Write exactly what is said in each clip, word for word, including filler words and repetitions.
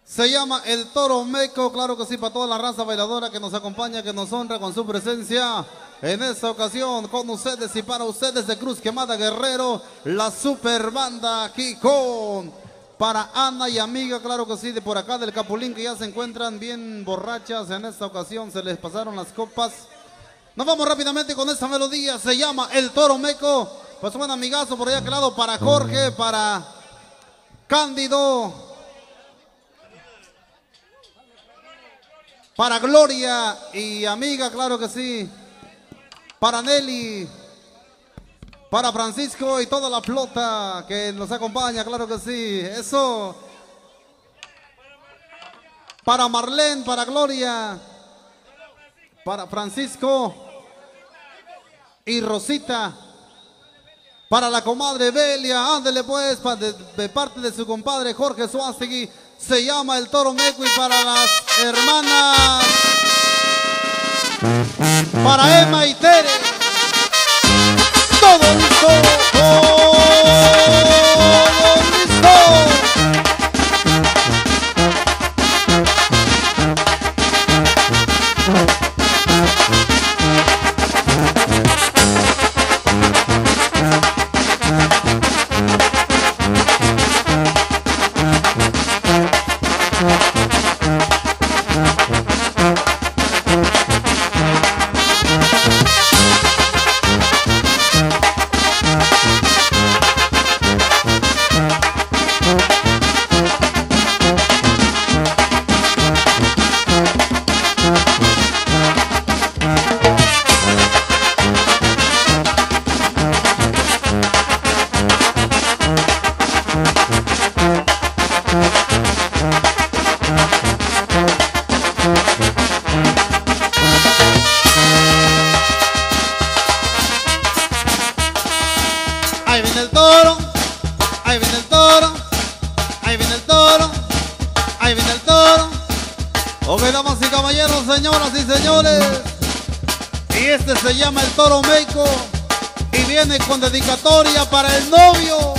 Se llama el Toro Meco, claro que sí, para toda la raza bailadora que nos acompaña, que nos honra con su presencia. En esta ocasión, con ustedes y para ustedes de Cruz Quemada Guerrero, la super banda aquí con... Para Ana y amiga, claro que sí, de por acá del Capulín, que ya se encuentran bien borrachas. En esta ocasión se les pasaron las copas. Nos vamos rápidamente con esta melodía, se llama el Toro Meco. Pues buen amigazo por allá que lado para Jorge, para Cándido, para Gloria y amiga, claro que sí, para Nelly, para Francisco y toda la flota que nos acompaña, claro que sí, eso. Para Marlene, para Gloria, para Francisco y Rosita, para la comadre Belia, ándele pues, de, de parte de su compadre Jorge Suástegui, se llama el Toro Meco. Y para las hermanas, para Emma y Tere, todo listo, todo listo. Ahí viene el toro, ahí viene el toro, ahí viene el toro, ahí viene el toro. Ok, damas y caballeros, señoras y señores, y este se llama el Toro Meco y viene con dedicatoria para el novio.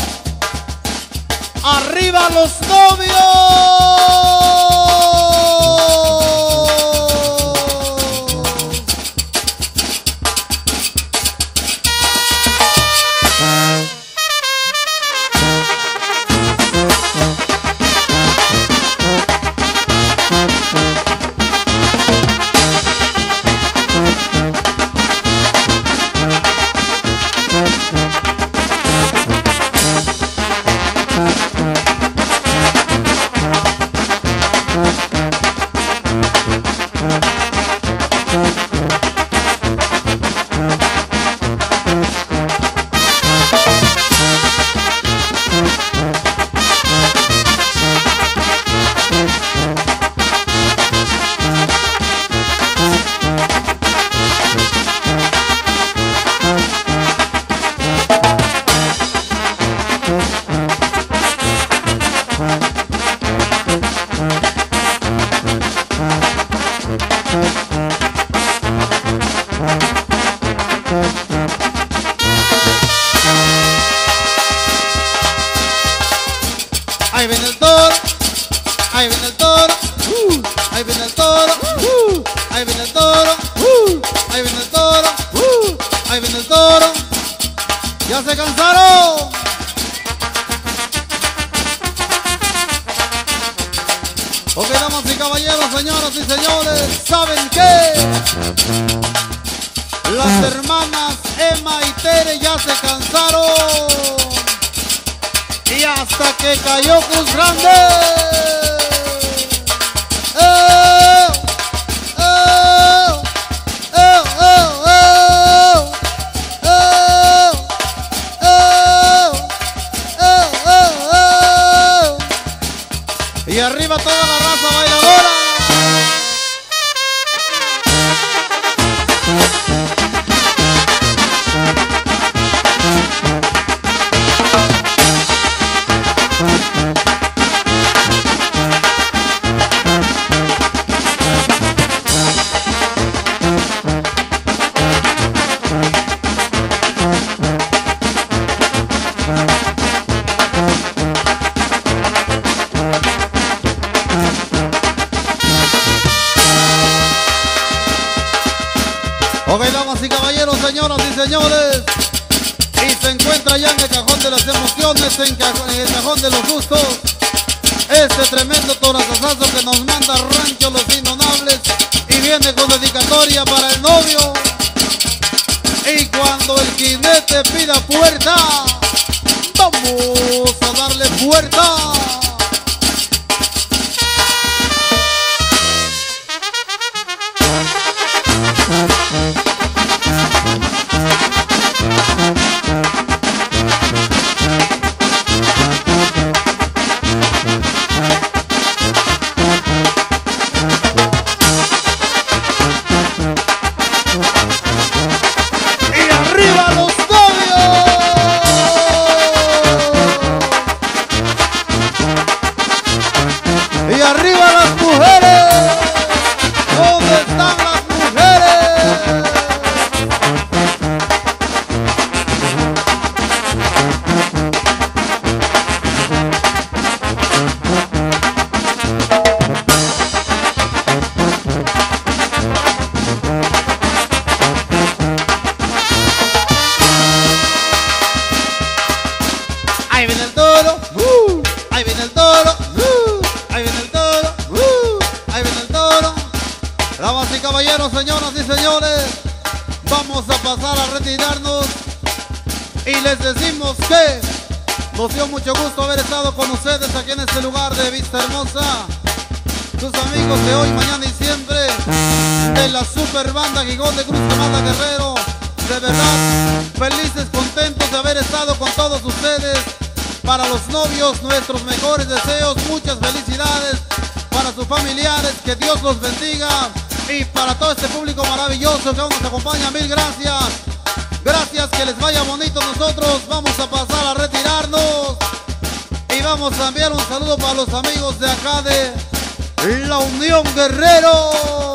¡Arriba los novios! Ahí viene el toro, ahí viene el toro, uh, ahí viene el toro, uh, ahí viene el toro, uh, ahí viene el toro, uh, ahí viene el toro. ¿Ya se cansaron? Ok, damas y caballeros, señoras y señores, ¿saben qué? Las hermanas Emma y Tere ya se cansaron. Y hasta que cayó Cruz Grande. ¡Oh! ¡Oh! ¡Oh! ¡Oh! ¡Oh! ¡Oh! ¡Oh! ¡Oh! ¡Oh! Y arriba toda la raza bailadora. señores. Y se encuentra ya en el cajón de las emociones, en, en el cajón de los gustos, este tremendo torazazazo que nos manda Rancho Los Indonables. Y viene con dedicatoria para el novio. Y cuando el jinete pida puerta, vamos a darle puerta. Ahí viene el toro, uh, ahí viene el toro, uh, ahí viene el toro, uh, ahí viene el toro. Damas y caballeros, señoras y señores, vamos a pasar a retirarnos y les decimos que nos dio mucho gusto haber estado con ustedes aquí en este lugar de Vista Hermosa. Sus amigos de hoy, mañana y siempre, de la super banda Gigón de Cruz Quemada Guerrero. De verdad, felices, contentos de haber estado con todos ustedes. Para los novios, nuestros mejores deseos, muchas felicidades. Para sus familiares, que Dios los bendiga. Y para todo este público maravilloso que aún nos acompaña, mil gracias. Gracias, que les vaya bonito. Nosotros vamos a pasar a retirarnos. Y vamos a enviar un saludo para los amigos de acá de La Unión Guerrero.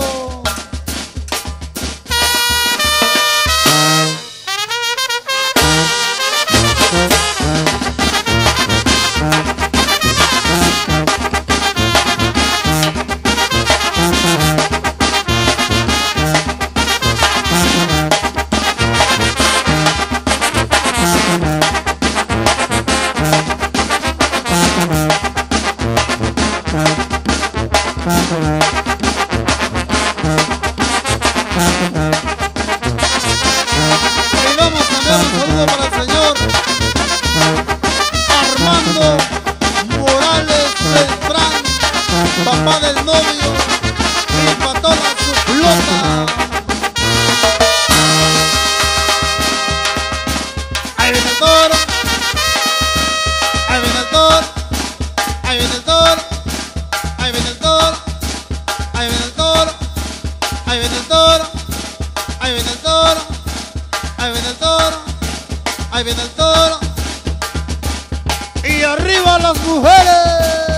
Y vamos a enviar un saludo para el señor Armando Morales Beltrán, papá del novio, y para toda su flota. Ahí viene el toro, ahí viene el toro, ahí viene el toro, ahí viene el toro, ahí viene el toro, ahí viene el toro, ahí viene el toro, ahí viene el toro, ahí viene el toro. Y arriba las mujeres.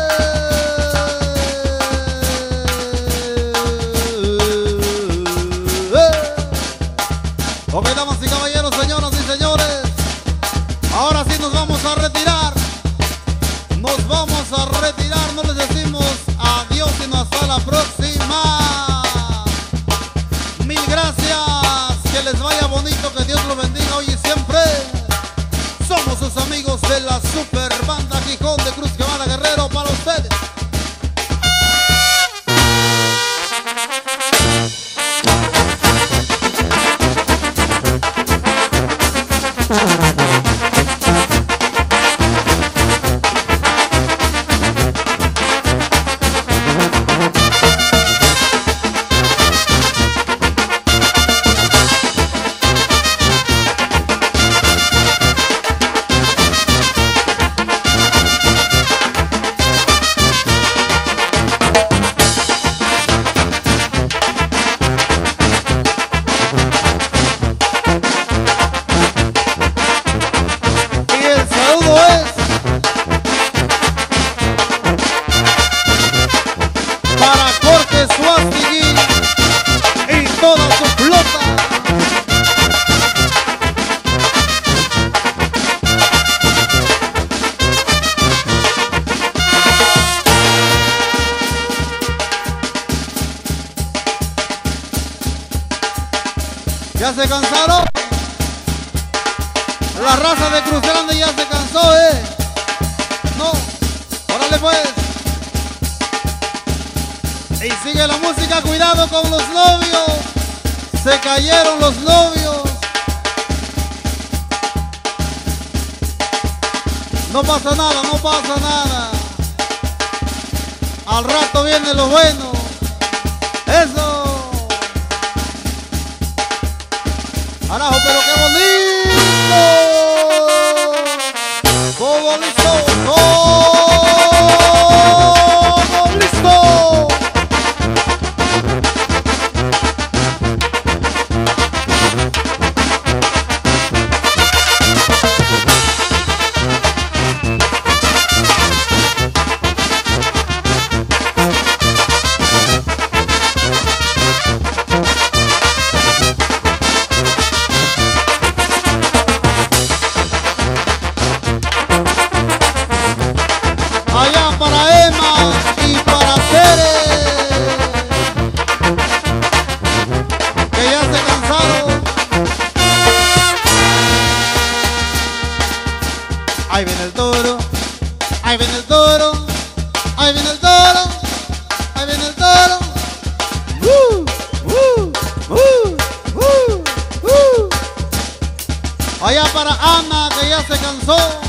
Ok, damas y caballeros, señoras y señores, ahora sí nos vamos a retirar. Nos vamos a retirar, no les decimos adiós sino hasta la próxima. Mil gracias, que les vaya bonito, que Dios los bendiga hoy y siempre. Somos sus amigos de la super banda Gijón de Cruz Quemada Guerrero para ustedes. ¿Ya se cansaron? La raza de Cruz Grande ya se cansó, eh. No, órale pues. Y sigue la música, cuidado con los novios. Se cayeron los novios. No pasa nada, no pasa nada. Al rato viene lo bueno. Eso. Carajo, pero qué bonito. Todo listo. Todo listo. Allá para Emma y para Tere, que ya se cansaron. Ahí viene el toro, ahí viene el toro, ahí viene el toro, ahí viene el toro. Uh, uh, uh, uh, uh. Allá para Ana, que ya se cansó.